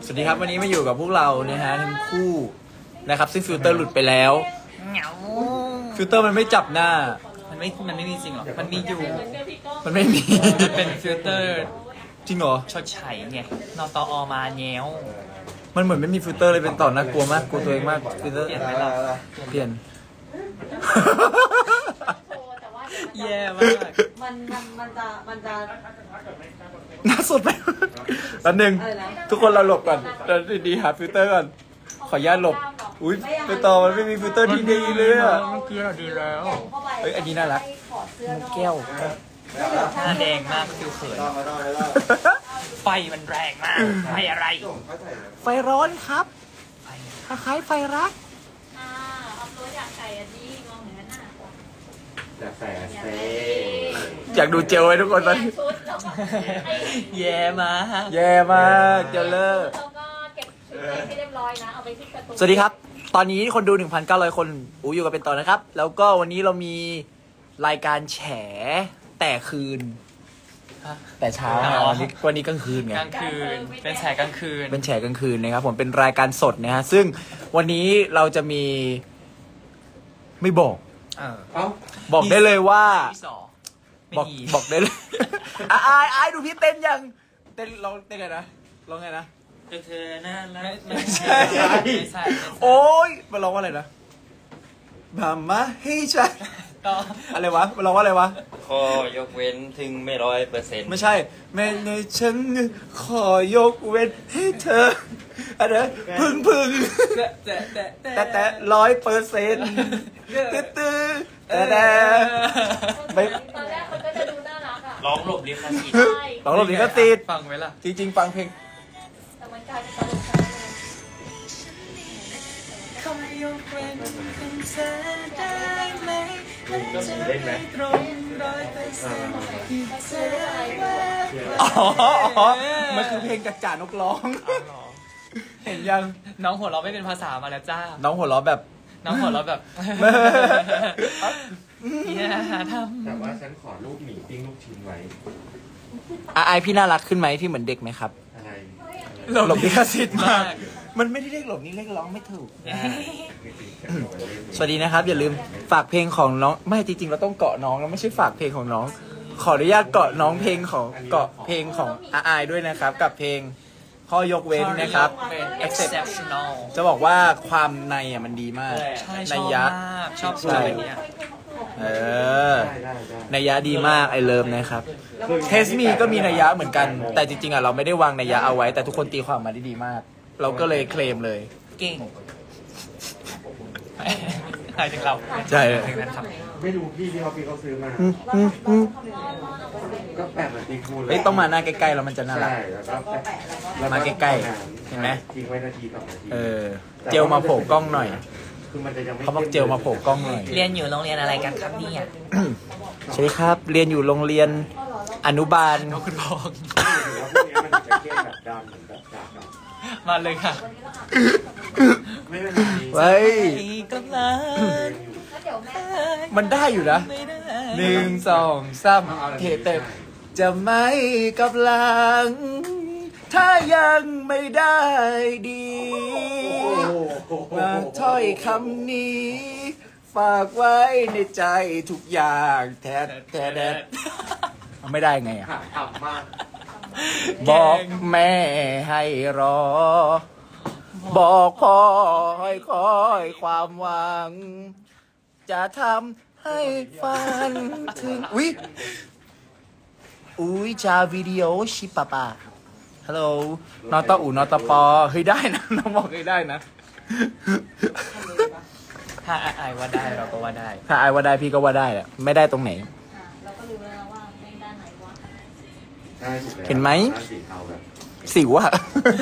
สวัสดีครับวันนี้มาอยู่กับพวกเรานะฮะทั้งคู่นะครับซึ่งฟิลเตอร์หลุดไปแล้วฟิลเตอร์มันไม่จับหน้ามันไม่มีจริงหรอมันมีอยู่มันไม่มีเป็นฟิลเตอร์จริงเหรอชดใช้ไงนตอมาแง้วมันเหมือนไม่มีฟิลเตอร์เลยเป็นต่อน่ากลัวมากกลัวตัวเองมากฟิลเตอร์เปลี่ยนไหมล่ะเปลี่ยนแย่มากมันจะน่าสดไปแป๊บนึงทุกคนเราหลบก่อนเราดีหาฟิลเตอร์ก่อนขออนุญาตหลบอุ้ยไปต่อมันไม่มีฟิลเตอร์ที่ดีเลยอ่ะเมื่อกี้เราดีแล้วเฮ้ยอันนี้น่ารักมุกแก้วหน้าแดงมากฟิวเขินไฟมันแรงมากไฟอะไรไฟร้อนครับคล้ายไฟรักอัพโหลดอยากใส่อันนี้มองเหมือนกันน่ะอยากใส่เซ่อยากดูเจลไว้ทุกคนตอนนี้แย่มากแย่มากเจลเลอร์แล้วก็เก็บชุดให้เรียบร้อยนะเอาไปที่กระตุ้นสวัสดีครับตอนนี้คนดู 1,900 คนอยู่กันเป็นตอนนะครับแล้วก็วันนี้เรามีรายการแฉแต่คืนแต่เช้าวันนี้กลางคืนไงกลางคืนเป็นแฉกลางคืนเป็นแฉกลางคืนนะครับผมเป็นรายการสดนะฮะซึ่งวันนี้เราจะมีไม่บอกบอกได้เลยว่าบอกได้เลยอายดูพี่เต้นยังเต้นร้องเต้นไงนะร้องไงนะเธอน่ารักไม่ใช่โอ้ยมาร้องว่าอะไรนะมาให้ใช่อะไรวะมาร้องว่าอะไรวะขอยกเว้นถึงไม่ 100% ไม่ใช่แม่ในฉันขอยกเว้นให้เธออะไรพึ่งแต่100%ตื้อแต่ตอนแรกคนก็จะดูน่ารักอ่ะร้องหลบลิขสิทธิ์ร้องหลบลิขสิทธิ์ฟังไหมล่ะจริงๆฟังเพลงแต่มันกลายเป็นตลกเล่นไหมอ๋อมันคือเพลงจากจ่านกร้องเห็นยังน้องหัวเราะไม่เป็นภาษามาแล้วจ้าน้องหัวเราะแบบน้องหัวเราะแบบอย่าทำแต่ว่าฉันขอรูปหมีปิ้งลูกชิ้นไว้ไอพี่น่ารักขึ้นไหมพี่เหมือนเด็กไหมครับอะไรหลบลิขสิทธิ์มากมันไม่ได้เรียกหลบนี่เรียกร้องไม่ถูกสวัสดีนะครับอย่าลืมฝากเพลงของน้องไม่จริงๆเราต้องเกาะน้องแล้วไม่ใช่ฝากเพลงของน้องขออนุญาตเกาะน้องเพลงของเกาะเพลงของไอด้วยนะครับกับเพลงข้อยกเว้นนะครับ exceptional จะบอกว่าความในอ่ะมันดีมากนัยยะชอบสุดเลยเนี่ยนัยยะดีมากไอเลิฟนะครับเทสมีก็มีนัยยะเหมือนกันแต่จริงๆอ่ะเราไม่ได้วางนัยยะเอาไว้แต่ทุกคนตีความมาได้ดีมากเราก็เลยเคลมเลยเก่งหมายถึงเราใช่ไม่รู้พี่เขาซื้อมาก็แปะเหมือนตีคูเลยต้องมาหน้าใกล้ๆแล้วมันจะน่ารักมาใกล้ๆเห็นไหมทิ้งไว้นาที2 นาทีเจลมาโผล่กล้องหน่อยเขาบอกเจลมาโผล่กล้องหน่อยเรียนอยู่โรงเรียนอะไรกันครับเนี่ยใช่ครับเรียนอยู่โรงเรียนอนุบาลคุณพ่อมาเลยค่ะเฮ้ยมันได้อยู่นะ1 2 3เทเต็มจะไม่กับหลังถ้ายังไม่ได้ดีมาถ้อยคำนี้ฝากไว้ในใจทุกอย่างแท้ไม่ได้ไงอ่ะบอกแม่ให้รอบอกพ่อให้คอยความหวังจะทำให้ฝันถึงอุ้ยจาวิดีโอชิปะปะฮัลโหลนอตอูนอตปอเฮ้ยได้นะน้องบอกเฮ้ยได้นะถ้าไอว่าได้เราก็ว่าได้ถ้าไอว่าได้พี่ก็ว่าได้แหละไม่ได้ตรงไหนเราก็รู้แล้วว่าไม่ได้ไหนวะเห็นไหมสิวอะ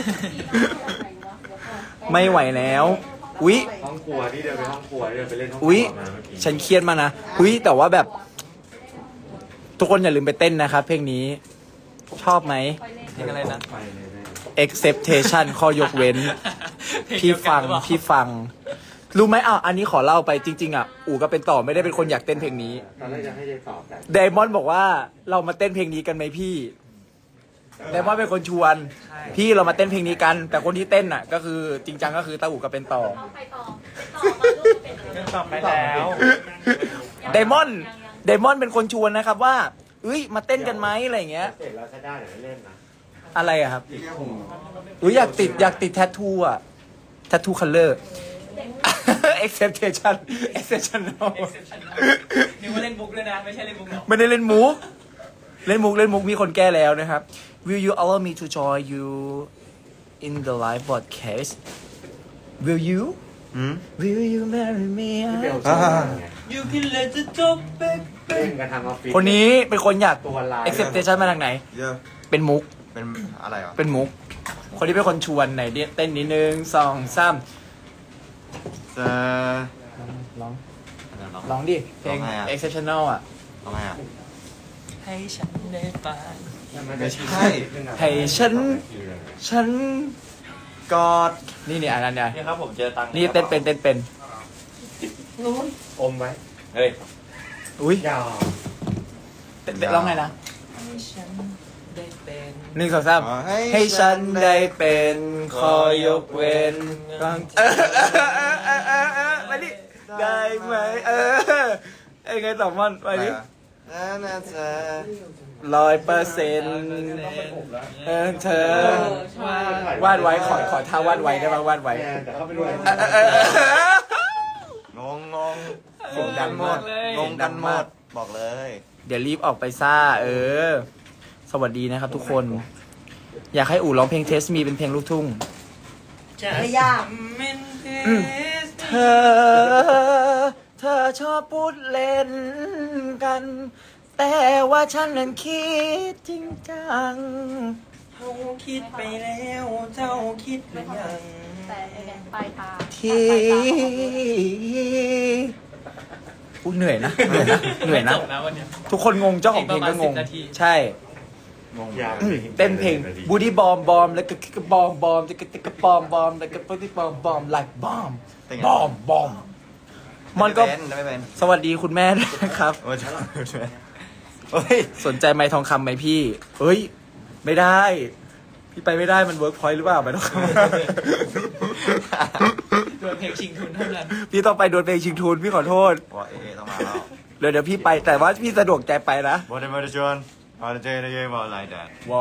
ไม่ไหวแล้วห้องครัวนี่เดินไปห้องครัวเดินไปเล่นห้องครัวมาฉันเครียดมานะแต่ว่าแบบทุกคนอย่าลืมไปเต้นนะครับเพลงนี้ชอบไหมเพลงอะไรนะ exception ข้อยกเว้นพี่ฟังรู้ไหมอันนี้ขอเล่าไปจริงๆอู๋ก็เป็นต่อไม่ได้เป็นคนอยากเต้นเพลงนี้ตอนแรกจะให้เจตอบไดมอนด์บอกว่าเรามาเต้นเพลงนี้กันไหมพี่เดมอนเป็นคนชวน พี่เรามาเต้นเพลงนี้กัน แต่คนที่เต้นน่ะ ก็คือจริงจังก็คือตาอู่กับเป็นต่อเอาไปต่อมาลูกเป็นเรื่องต่อไปแล้วเดมอนเป็นคนชวนนะครับว่าเอ้ยมาเต้นกันไหมอะไรอย่างเงี้ยเสร็จแล้วจะได้เดี๋ยวเล่นนะอะไรอะครับอุ้ยอยากติดแทททูอะแทททูคัลเลอร์ exception exceptional นึกว่าเล่นบุ๊กเลยนะ ไม่ใช่เล่นบุ๊กหรอกไม่ได้เล่นมุกเล่นมุกมีคนแก้แล้วนะครับ Will you allow me to join you in the live broadcast Will you Will you marry me พี่เบลชอบไงยูคิดเลยจะจบเป๊กเล่นกันทางออฟฟิศคนนี้เป็นคนอยากตัวลาย exception มาทางไหนเยอะเป็นมุกเป็นอะไรอ่ะเป็นมุก คนที่เป็นคนชวนไหนเต้นนิดนึง2 3 จะร้องดิเพลงร้องไงอะ exceptional อ่ะทำไมอ่ะให้ฉันได้ฟังไม่ใช่ให้ฉันกอดนี่อันนั้นเนี่ยนี่ครับผมเจอตังค์นี่เต้นเป็นอมไว้เฮ้ยอุ้ยยาวเต้นร้องไงนะให้ฉันได้เป็น 1 2 3ให้ฉันได้เป็นขอยกเว้นมาดิได้ไหมไอ้ไงต่อมันไปดิน่าจะ 100%เธอวาดไว้ขอท่าวาดไว้ได้ป่าวาดไว้แต่เขาไปด้วยงงเสียงดังมากงงกันหมดบอกเลยเดี๋ยวรีบออกไปซ่าสวัสดีนะครับทุกคน อยากให้อู๋ร้องเพลงเทสมีเป็นเพลงลูกทุ่งไม่ยากมันเทสเธอชอบพูดเล่นกัน แต่ว่าฉันนั้นคิดจริงจังเขาคิดไปแล้วเจ้าคิดหรือยังแต่เนี่ยปลายตาที่อู้เหนื่อยนะเหนื่อยนะจบนะวันเนี้ยทุกคนงงเจ้าของเพลงก็งงอีกประมาณ10 นาทีใช่ยาวเต้นเพลงบูดี้บอมแล้วก็บอมแล้วก็บอมแล้วก็บูดี้บอมไลค์บอมมันก็ไม่เป็นสวัสดีคุณแม่ด้วยนะครับโอ้ยเฮ้ยสนใจไม้ทองคำไหมพี่เฮ้ยไม่ได้ พี่ไปไม่ได้มันเวิร์กพอยต์หรือเปล่าไม้ทองคโดนเพลงชิงทุนเท่านั้นำ พี่ต้องไปโดนเพลงชิงทุนพี่ขอโทษว่าเอต้องมาแล้วเดี๋ยวพี่ไปแต่ว่าพี่สะดวกใจไปนะบอดี้มาดิชวนบอดี้เจนเยบอลไลแดนวอ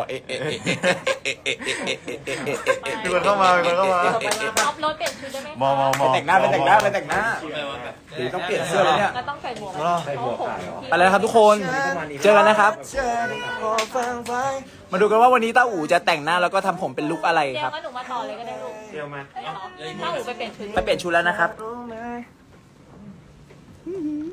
มีคนเข้ามามีคนเข้ามาอัพโหลดเปลี่ยนชุดได้ไหมมองไปแต่งหน้า หรือต้องเปลี่ยนเสื้อเลยเนี่ยแล้วต้องใส่หมวกใส่หัวขายเหรอไปแล้วครับทุกคนเจอกันนะครับ มาดูกันว่าวันนี้ต้าอู๋จะแต่งหน้าแล้วก็ทำผมเป็นลุคอะไรเดี๋ยคว รับงั้นหนูมาต่อเลยก็ได้ลูกเดี๋ยวมาถ้าหนูไปเปลี่ยนชุดไปเปลี่ยนชุดแล้วนะครับรู้ไหม